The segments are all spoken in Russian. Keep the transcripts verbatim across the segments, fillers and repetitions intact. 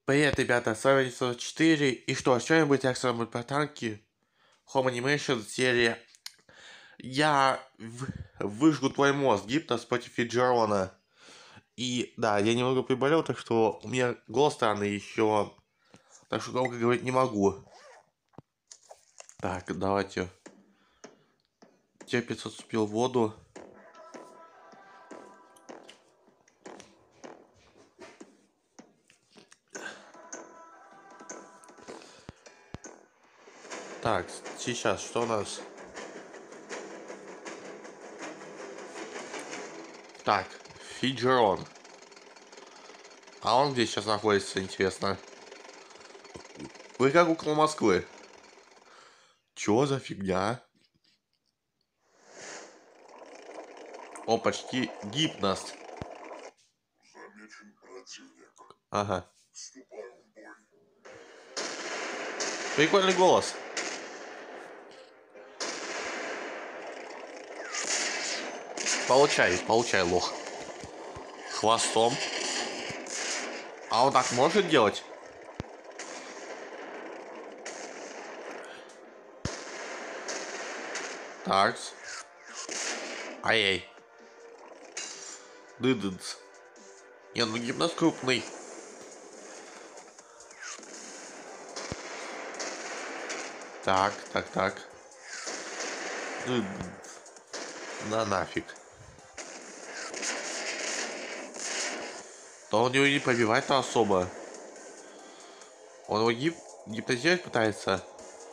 Привет, ребята, с вами сорок четыре. И что, что-нибудь экстра про танки? Home Animation серия. Я в... выжгу твой мозг. Гипнос против Фиджерона. И да, я немного приболел, так что у меня голос странный еще. Так что громко говорить не могу. Так, давайте. Те пятьсот вступил в воду. Так, сейчас, что у нас? Так, Фиджерон. А он где сейчас находится, интересно? Вы как около Москвы. Чё за фигня? О, почти гипноз. Замечен противник. Ага. Вступаем в бой. Прикольный голос. Получай, получай, лох. Хвостом. А он так может делать? Так. Ай-яй. Дыдыц. Не, ну гипноз крупный. Так, так, так. Дыдыц. Да нафиг. То он его не побивает-то особо. Он его гип... гипнотизировать пытается.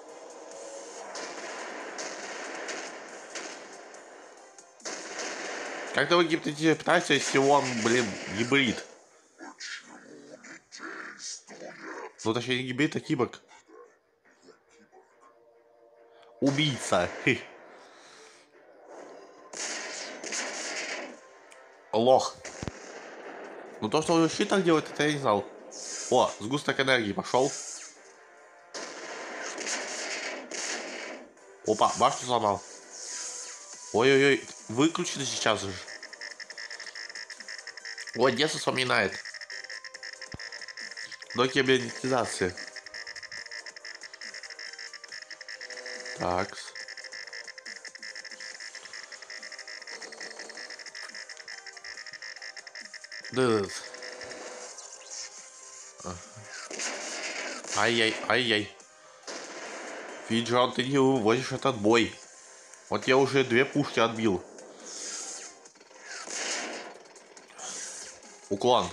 Как-то его гипнотизировать пытается, если он, блин, гибрид. Ну точнее не гибрид, а киборг. Убийца. Хы. Лох. Ну то, что он щит так делает, это я не знал. О, сгусток энергии пошел. Опа, башню сломал. Ой-ой-ой, выключено сейчас же. Ой, детство вспоминает. До кибернетизации. Так. Да. Ай-яй, ай-яй. Фиджерон, ты не выводишь этот бой. Вот я уже две пушки отбил. Уклон.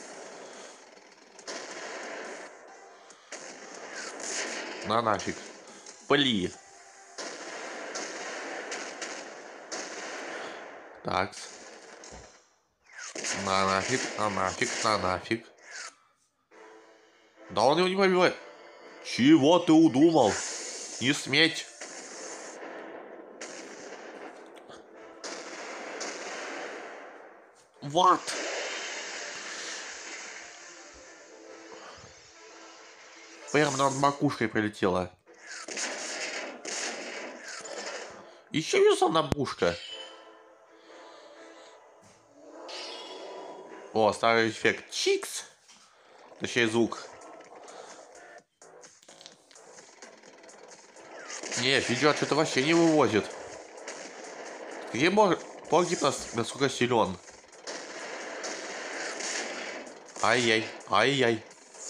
На нафиг. Пли. Так. На нафиг, на нафиг, на нафиг. Да он его не побивает. Чего ты удумал? Не сметь. Вот. Прям над макушкой прилетела. Еще минус одна пушка. О, старый эффект. Чикс. Точнее звук. Не, видео что-то вообще не вывозит. Где может... Погибнос насколько силен. Ай-яй, ай-яй.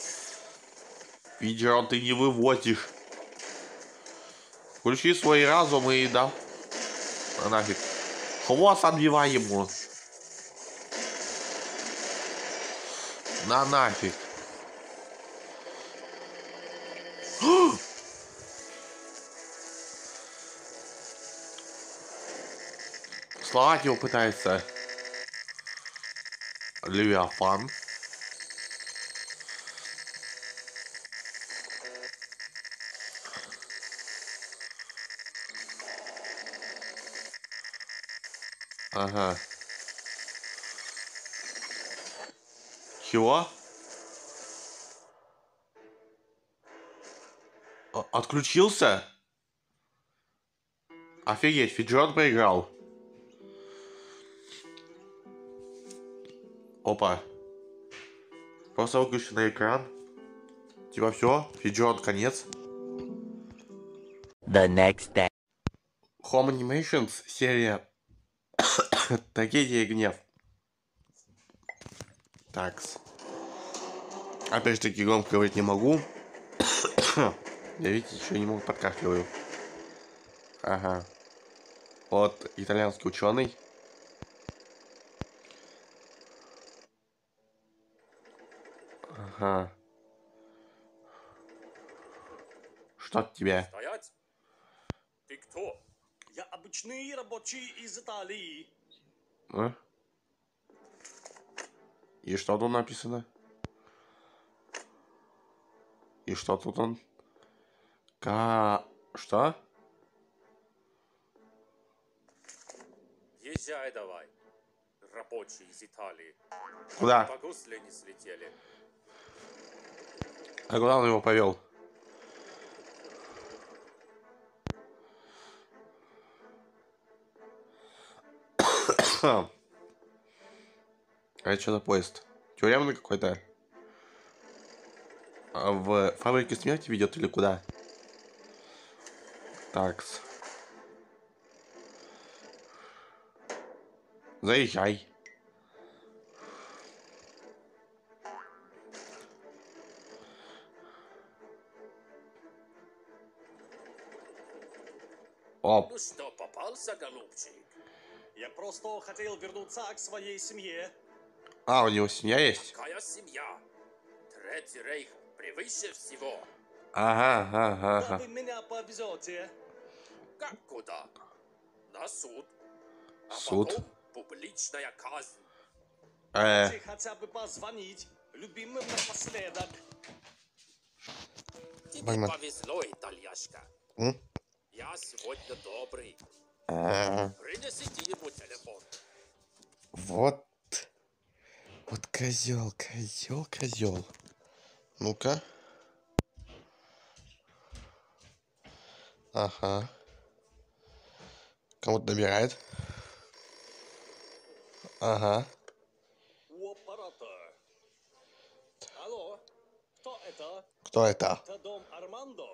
Видео ты не вывозишь. Включи свой разум и да. А нафиг. Хвост отбивай ему. На нафиг. Сломать его пытается. Левиафан. Ага. Чего? О- отключился? Офигеть, Фиджерон проиграл. Опа. Просто выключенный экран. Типа все, Фиджон, конец. The next day. Home Animations серия Трагедия и гнев. Такс. Опять же таки громко говорить не могу. Я, видите, еще не могу подкашливаю. Ага. Вот итальянский ученый. Ага. Что от тебя? Стоять! Ты кто? Я обычный рабочий из Италии. А? И что тут написано? И что тут он? Ка... Что? Езжай давай. Рабочий из Италии. Куда? По гусле не слетели. А куда он его повел? А это что за поезд? Тюремный какой-то? А в фабрике смерти ведет или куда? Такс. Заезжай. Оп. Ну что, попался, голубчик? Я просто хотел вернуться к своей семье. А, у него семья есть? Какая семья? Третий рейх превыше всего. Ага, ага, Куда ага. вы меня повезете? Как куда? На суд. А Суд? потом публичная казнь. Э, Ты хотя бы позвонить любимым напоследок. Тебе Поймай. повезло, итальяшка. м? Я сегодня добрый. А, Принесите ему телефон. вот. Вот козел, козел, козел. Ну-ка. Ага. Кому-то набирает. Ага. У аппарата. Алло, кто это? Кто это? Это дом Армандо?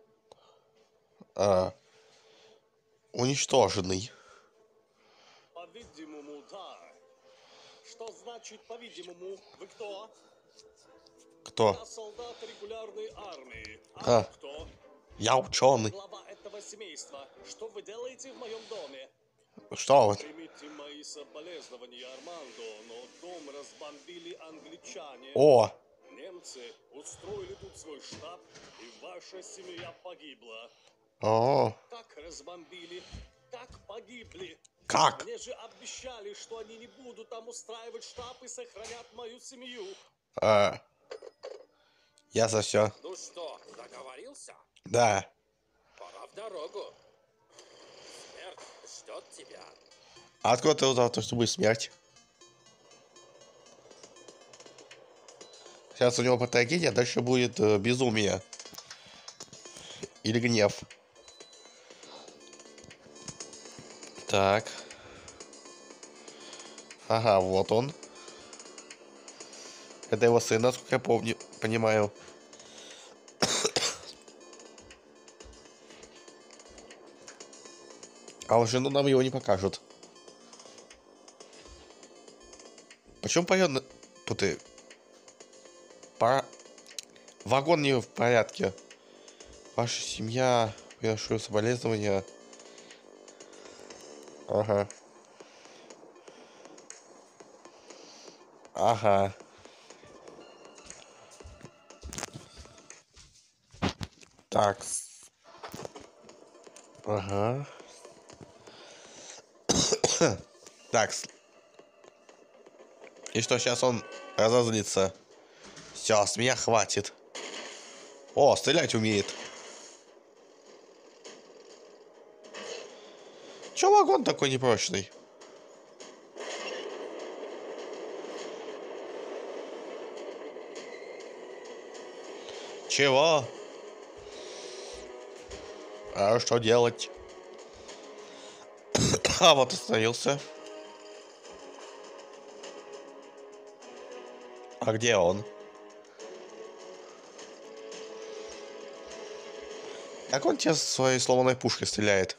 А, уничтоженный. По-видимому, да. Что значит по-видимому? Вы кто? Кто? Я солдат регулярной армии. А. А вы кто? Я ученый. Глава этого семейства. Что вы делаете в моем доме? Что вот? Примите мои соболезнования, Армандо, но дом разбомбили англичане. О! Немцы устроили тут свой штаб, и ваша семья погибла. О! Как разбомбили? Как погибли? Как? Мне же обещали, что они не будут там устраивать штаб и сохранят мою семью. А, я за все. Ну что, договорился? Да. Пора в дорогу. Смерть ждет тебя. А откуда ты узнал, то, что будет смерть? Сейчас у него по трагедии, а дальше будет э, безумие. Или гнев. Так. Ага, вот он. Это его сын, насколько я помню, понимаю. А вот жену нам его не покажут. Почему поет... Тут и... Пора... Вагон не в порядке. Ваша семья... Приношу соболезнования. Ага. Ага. Так. Ага. Так. И что, сейчас он разозлится. Все, с меня хватит. О, стрелять умеет. Че вагон такой непрочный? Чего? А что делать? А вот остановился. А где он? Как он тебе своей сломанной пушкой стреляет?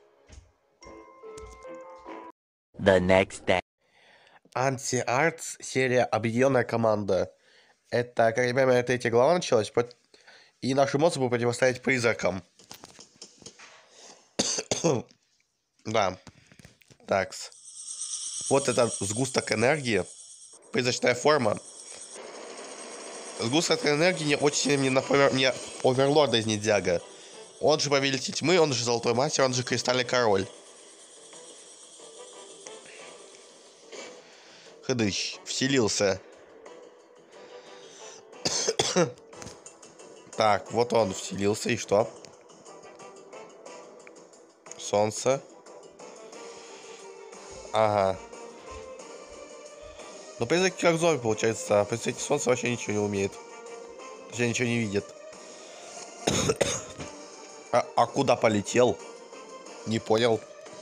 The next day. Анти-Артс, серия «Объединенная команда». Это, как я понимаю, третья глава началась, пот- и наши эмоции будут противостоять призракам. Да. Такс. Вот этот сгусток энергии. Призрачная форма. Сгусток энергии не очень мне напомнил мне Оверлорда из Ниндзяго. Он же Повелитель Тьмы, он же Золотой Мастер, он же Кристальный Король. Хыдыщ. Вселился. Так, вот он вселился, и что? Солнце. Ага. Ну, призраки как зомби, получается. А представитель солнца вообще ничего не умеет. Вообще ничего не видит. А, а куда полетел? Не понял.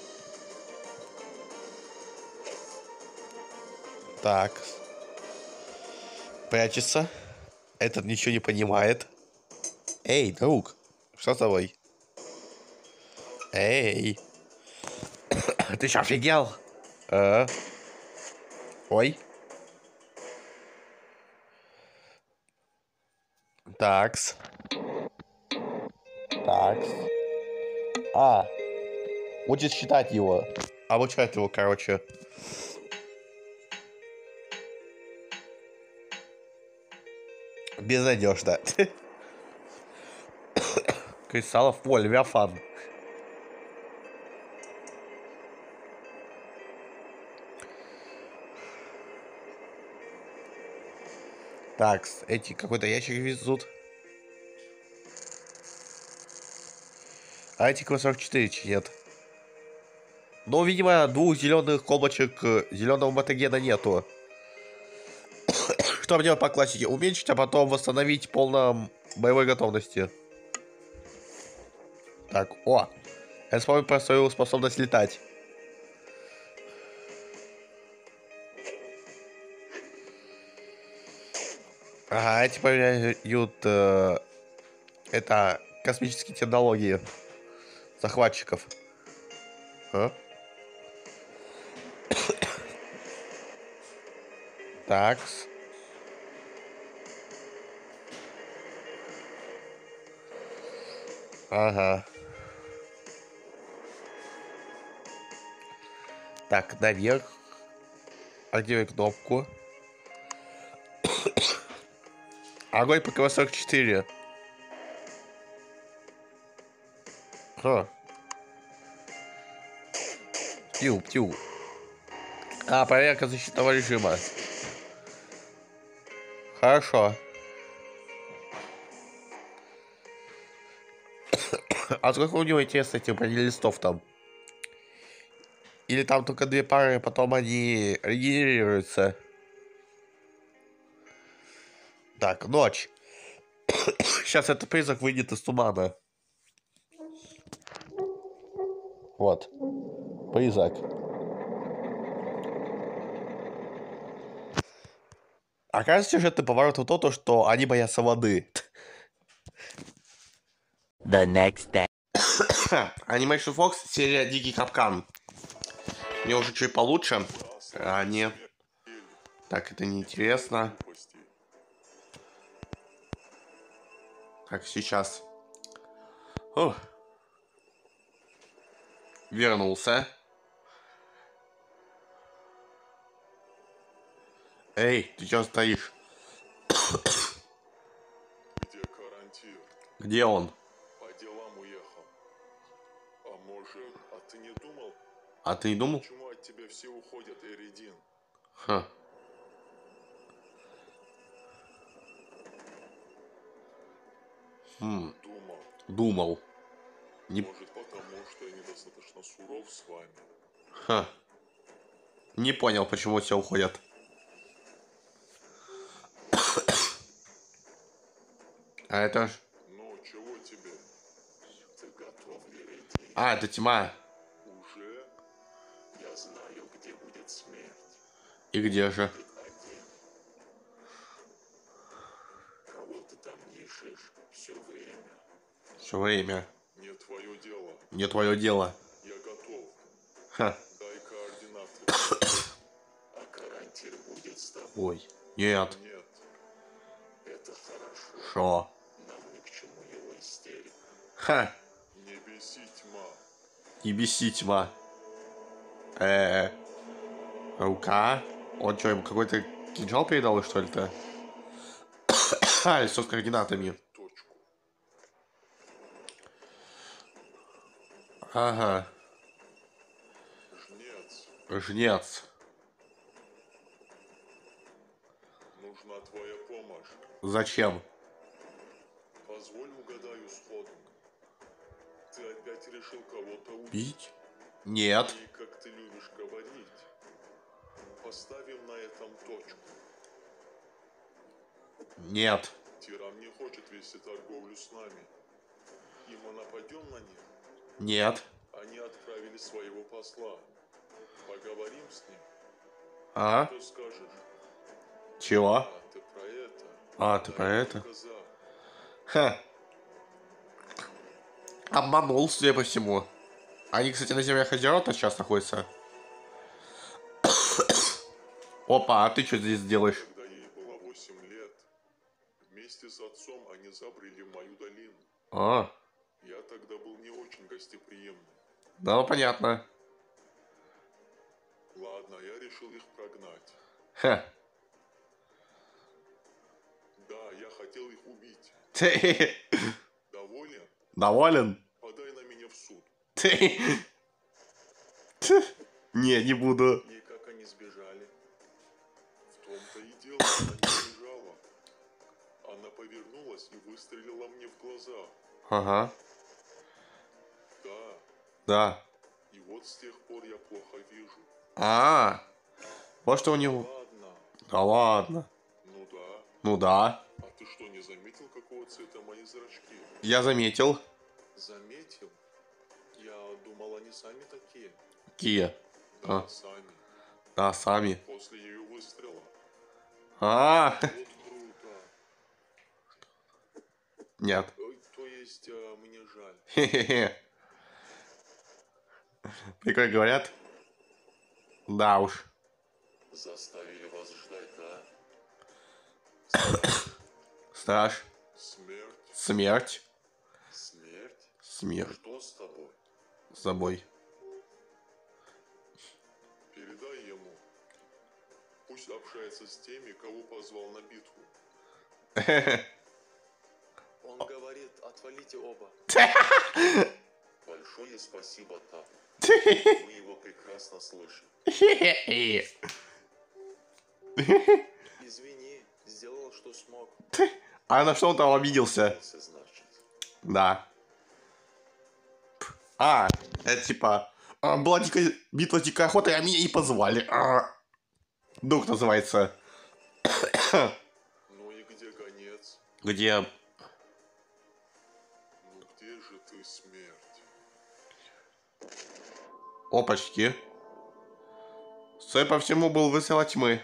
Так. Прячется. Этот ничего не понимает. Эй, друг. Что с тобой? Эй. Ты что, офигел? А? Ой. Такс. Такс. А. Будет считать его. Обучать его, короче. Безнадежно. Кристаллов поле, Левиафан. Так, эти какой-то ящик везут. А эти сорок четыре нет. Ну, видимо, двух зеленых колбочек зеленого мотогена нету. Что мне по классике? Уменьшить, а потом восстановить в полном боевой готовности. Так, о! Я вспомнил про свою способность летать. Ага, эти поменяют э, это космические технологии захватчиков. А? Так. Ага. Так, наверх. Активируй кнопку. Огонь по КВ сорок четыре. Ха. Птю, птю. А, проверка защитного режима. Хорошо. А сколько у него, интересно, этих бронелистов там? Или там только две пары, потом они регенерируются? Так, ночь. Сейчас этот призрак выйдет из тумана. Вот. Призрак. Оказывается, сюжетный поворот в то, что они боятся воды. The next day. Animation Fox, серия Дикий Капкан. Мне уже чуть получше. А, нет. Так, это неинтересно. Так, сейчас. Ух. Вернулся. Эй, ты чё стоишь? Где Карантир? Где он? По делам уехал. А может, а ты не думал, А ты не думал? почему от тебя все уходят, Эридин? Ха. Хм, Думал. думал. Не... Может, потому что я недостаточно суров с вами. Ха. Не понял, почему все уходят. А это ж... Ну, чего тебе? Ты готов, Эридин? А, это тьма. Уже? Я знаю, где будет смерть. И где же? Один. Кого ты там ищешь все время? Все время. твое дело. Не твое дело. Я готов. Ха. Дай координаты. А карантин будет с тобой? Ой. Нет. Нет. Это хорошо. Шо? Нам ни к чему его истерика. Ха. Не беси, тьма. Не беси, тьма. Э, рука? Он что, ему какой-то кинжал передал, что ли-то? А, лицо с координатами. Точку. Ага. Жнец. Жнец. Нужна твоя помощь. Зачем? Позволь угадаю сходу. Ты опять решил кого-то убить? Бить? Нет. И, как ты любишь говорить, поставим на этом точку. Нет. Тиран не хочет вести торговлю с нами. И мы нападем на них. Нет. Они отправили своего посла. Поговорим с ним. А? Что скажешь? Чего? А, ты про это? А, ты про Дай это? коза. Ха. Обманул, судя по всему. Они, кстати, на земле Хазерота сейчас находятся. Опа, а ты что здесь делаешь? Когда ей было восемь лет, вместе с отцом они забрели в мою долину. А, Я тогда был не очень гостеприимный. да, ну понятно. Ладно, я решил их прогнать. Ха. Да, я хотел их убить. Ты Доволен? доволен? Подай на меня в суд. Ты... Не, не буду. И как они сбежали? В том-то и дело, она не сбежала. Она повернулась и выстрелила мне в глаза. Ага, Да, да. и вот с тех пор я плохо вижу. А, вот что у него. Ладно, Да ладно. ну да. Ну да, А ты что, не заметил, какого цвета мои зрачки? я заметил. Заметил? Я думал, они сами такие. Какие? Да, А. сами. Да, сами. После ее выстрела. А, Вот круто. нет. Ой, то есть, а, мне жаль. Хе-хе-хе. Прикольно говорят. Да уж. Заставили вас ждать, да? Страж. Смерть. Смерть. Смерть? Смерть. Что с тобой? С собой. Передай ему. Пусть общается с теми, кого позвал на битву. Он говорит, отвалите оба. Большое спасибо, Тап. Мы его прекрасно слышим. Извини, сделал, что смог. А на что он там обиделся? Пытался, значит. Да. А, это типа... а, была дикая битва дикой охоты, а меня не позвали. А, дух называется. Ну и где гонец? Где... Ну где же ты, смерть? Опачки. Судя по всему, был выстрел тьмы.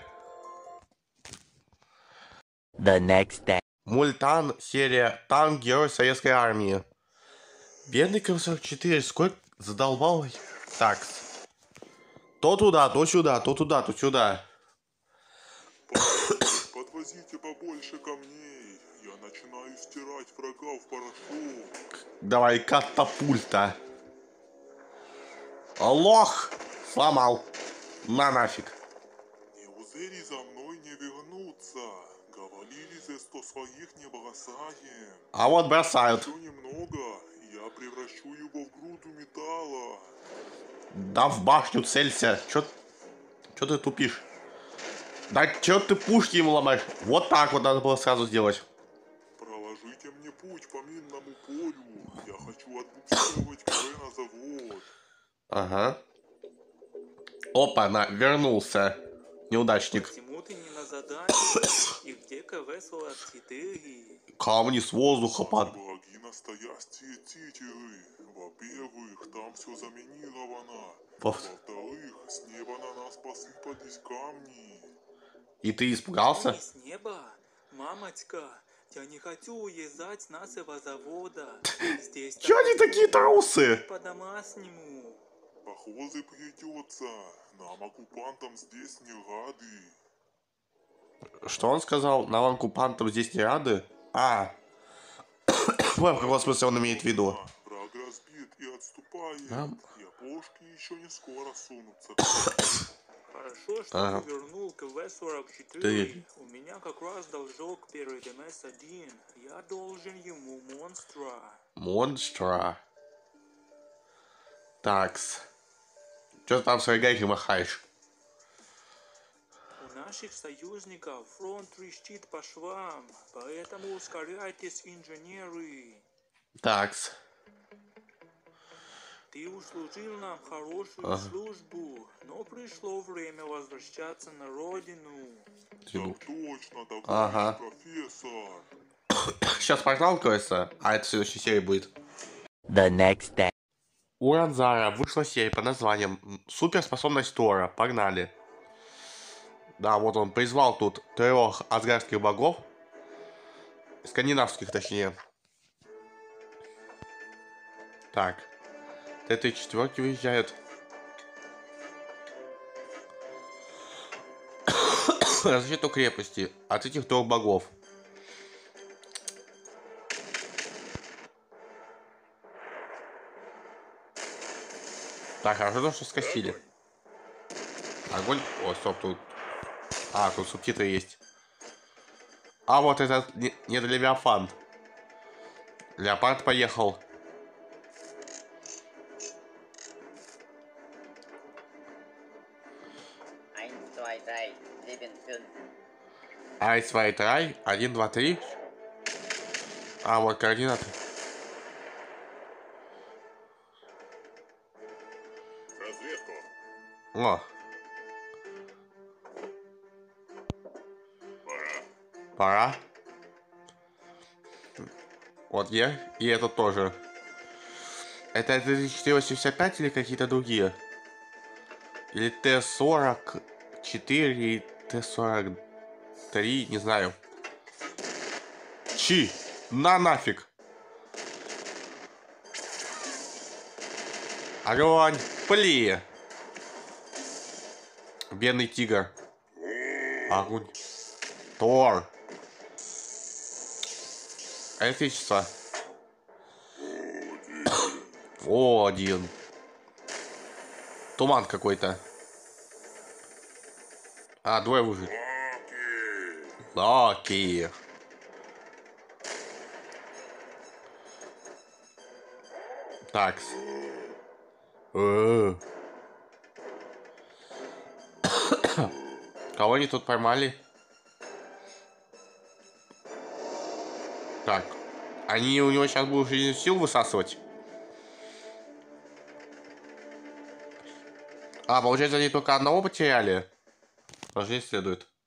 The next day. Мультан, серия «Танк, герой советской армии». Бедный К сорок четыре, сколько задолбал. Так. То туда, то сюда, то туда, то сюда. Подвозите побольше камней. Я начинаю стирать врага в порошок. Давай, катапульта. Лох! Сломал. На нафиг. Неужели за мной не вернуться? Говорили же, что своих не бросаем. А вот бросают. Еще немного, и я превращу его в груду металла. Да в башню целься. Чё, чё ты тупишь? Да чё ты пушки ему ломаешь? Вот так вот надо было сразу сделать. Проложите мне путь по минному полю. Я хочу отбуксировать КВ на завод. Ага. Опа, на, вернулся. Неудачник. Почему ты не на задании? И где КВ сорок четыре? Камни с воздуха под... Враги настоящие титеры. Во-первых, там все заминировано. Во- Во-вторых, с неба на нас посыпались камни. И ты испугался? Не с неба. Мамочка, Я не хочу уезжать с нашего завода. Здесь Чё так они такие трусы? по-домашнему. Похоже, придется. Нам, оккупантам, здесь не рады. Что он сказал? Нам оккупантам здесь не рады? А. В каком смысле он имеет в виду? Враг разбит и отступает. Нам? Япошки еще не скоро сунутся. Хорошо, что Ага. ты вернул к вэ сорок четыре. Ты- У меня как раз должок перед эм эс один. Я должен ему монстра. Монстра. Такс. Чё ты там своей гайкой махаешь? У наших союзников фронт трещит по швам, поэтому ускоряйтесь, инженеры. Такс. Ты услужил нам хорошую Ага. службу, но пришло время возвращаться на родину. Ну, Так точно, товарищ Ага. профессор. сейчас пожалуйста, а это в следующей серии будет. The next day. У Ранзара вышла серия под названием «Суперспособность Тора». Погнали. Да, вот он призвал тут трех асгардских богов. Скандинавских, точнее. Так. Т четверки выезжают. На защиту крепости от этих трех богов. Так, хорошо, то, что скосили. Огонь. О, стоп, тут. А, тут субтитры есть. А вот этот не, не Левиафан. Леопард поехал. eins, zwei, drei, sieben, fünf. Айс Вайт Рай. Один, два, три. А, вот координаты. Разведку. О, Пора. пора. Вот я. И этот тоже. Это Т четыреста восемьдесят пять или какие-то другие? Или Т сорок четыре и Т сорок три, не знаю. Чи? На нафиг. Огонь. Пли. Бедный тигр. Огонь. Тор. Электричество. Один. Туман какой-то. А, двое выжили. Локи. Такс. Э. Кого они тут поймали? Так. Они у него сейчас будут жизненную силу высасывать. А, получается, они только одного потеряли. Должнее следует.